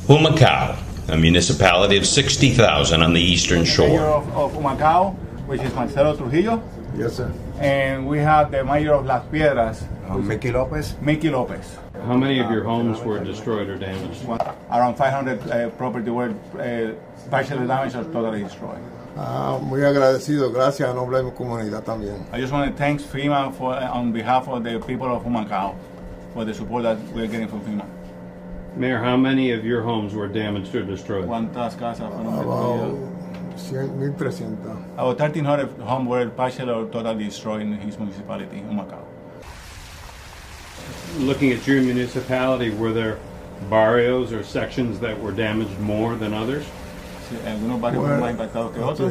Humacao, a municipality of 60,000 on the eastern shore. Mayor of Humacao, which is Marcelo Trujillo. Yes, sir. And we have the mayor of Las Piedras, Mickey Lopez. Mickey Lopez. How many of your homes were destroyed or damaged? Around 500 property were partially damaged or totally destroyed. Muy agradecido, gracias a Noble Comunidad también. I just want to thank FEMA on behalf of the people of Humacao for the support that we're getting from FEMA. Mayor, how many of your homes were damaged or destroyed? ¿Cuántas casas fueron About destruidas? 1,300. About 1,300 homes were partially or totally destroyed in his municipality, Humacao. Looking at your municipality, were there barrios or sections that were damaged more than others? Sí, algunos barrios fueron más impactados que otros.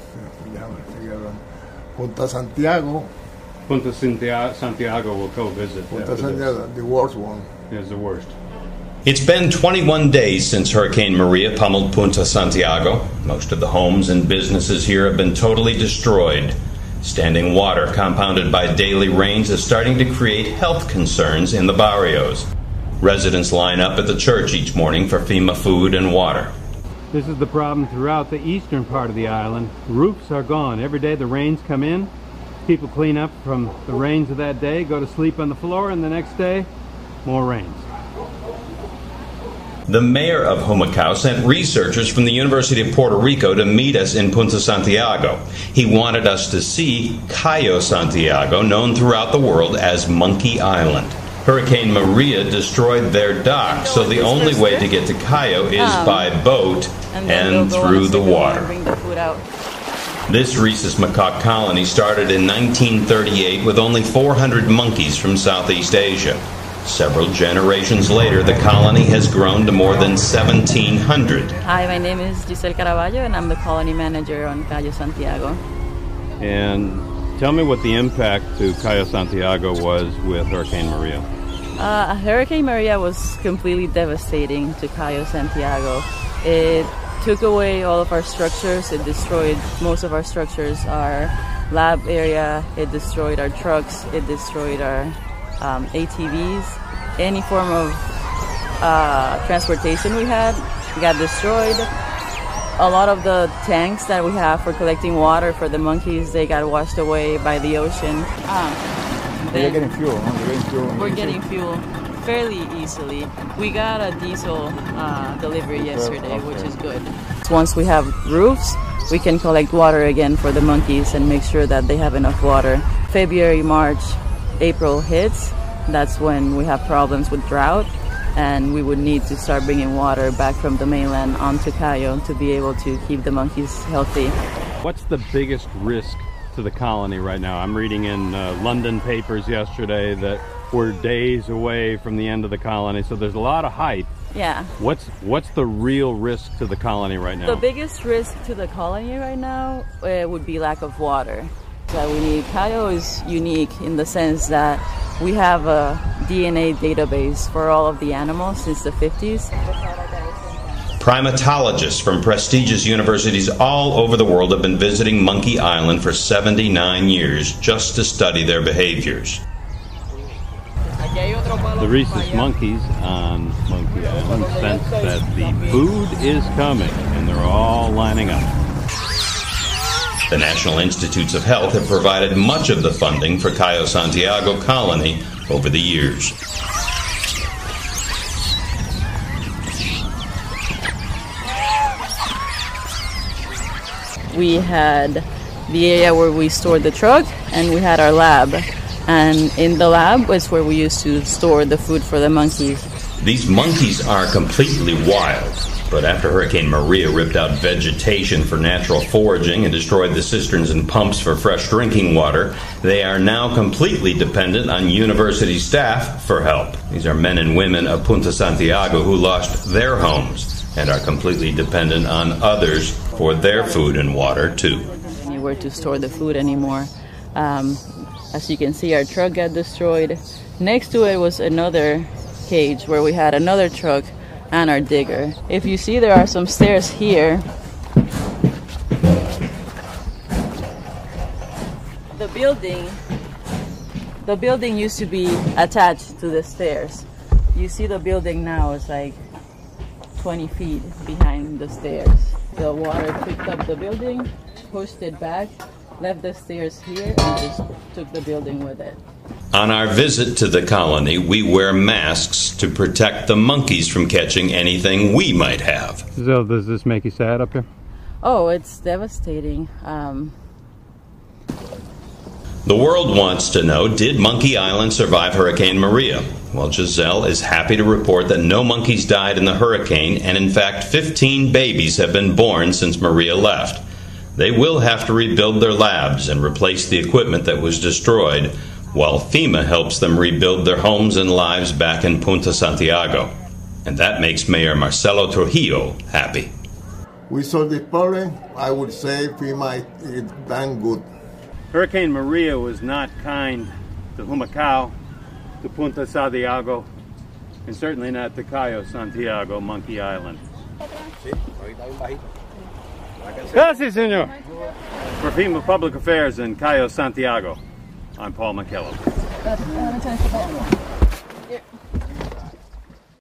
Punta Santiago. Punta Santiago will co-visit. Punta Santiago, the worst one. Is the worst. It's been 21 days since Hurricane Maria pummeled Punta Santiago. Most of the homes and businesses here have been totally destroyed. Standing water compounded by daily rains is starting to create health concerns in the barrios. Residents line up at the church each morning for FEMA food and water. This is the problem throughout the eastern part of the island. Roofs are gone. Every day the rains come in. People clean up from the rains of that day, go to sleep on the floor, and the next day, more rains. The mayor of Humacao sent researchers from the University of Puerto Rico to meet us in Punta Santiago. He wanted us to see Cayo Santiago, known throughout the world as Monkey Island. Hurricane Maria destroyed their dock, so the only way to get to Cayo is by boat and through the water. This rhesus macaque colony started in 1938 with only 400 monkeys from Southeast Asia. Several generations later, the colony has grown to more than 1,700. Hi, my name is Giselle Caraballo, and I'm the colony manager on Cayo Santiago. And tell me what the impact to Cayo Santiago was with Hurricane Maria. Hurricane Maria was completely devastating to Cayo Santiago. It took away all of our structures. It destroyed most of our structures, our lab area. It destroyed our trucks. It destroyed our ATVs. Any form of transportation we had got destroyed. A lot of the tanks that we have for collecting water for the monkeys, they got washed away by the ocean. We're getting fuel. We're getting fuel fairly easily. We got a diesel delivery yesterday, which is good. Once we have roofs, we can collect water again for the monkeys and make sure that they have enough water. February, March, April hits, that's when we have problems with drought, and we would need to start bringing water back from the mainland onto Cayo to be able to keep the monkeys healthy. What's the biggest risk to the colony right now? I'm reading in London papers yesterday that we're days away from the end of the colony, so there's a lot of hype. Yeah. What's the real risk to the colony right now? The biggest risk to the colony right now would be lack of water. That we need. Cayo is unique in the sense that we have a DNA database for all of the animals since the 50s. Primatologists from prestigious universities all over the world have been visiting Monkey Island for 79 years just to study their behaviors. The rhesus monkeys on Monkey Island sense that the food is coming, and they're all lining up. The National Institutes of Health have provided much of the funding for Cayo Santiago colony over the years. We had the area where we stored the truck, and we had our lab. And in the lab was where we used to store the food for the monkeys. These monkeys are completely wild, but after Hurricane Maria ripped out vegetation for natural foraging and destroyed the cisterns and pumps for fresh drinking water, they are now completely dependent on university staff for help. These are men and women of Punta Santiago who lost their homes and are completely dependent on others for their food and water, too. Anywhere to store the food anymore. As you can see, our truck got destroyed. Next to it was another cage where we had another truck and our digger. If you see, there are some stairs here. The building used to be attached to the stairs. You see the building now is like 20 feet behind the stairs. The water picked up the building, pushed it back, left the stairs here, and just took the building with it. On our visit to the colony, we wear masks to protect the monkeys from catching anything we might have. So does this make you sad up here? Oh, it's devastating. The world wants to know, did Monkey Island survive Hurricane Maria? Well, Giselle is happy to report that no monkeys died in the hurricane, and in fact 15 babies have been born since Maria left. They will have to rebuild their labs and replace the equipment that was destroyed, while FEMA helps them rebuild their homes and lives back in Punta Santiago. And that makes Mayor Marcelo Trujillo happy. We solved this problem. I would say FEMA is done good. Hurricane Maria was not kind to Humacao, to Punta Santiago, and certainly not to Cayo Santiago, Monkey Island. Gracias, senor. For FEMA Public Affairs in Cayo Santiago, I'm Paul McKillop.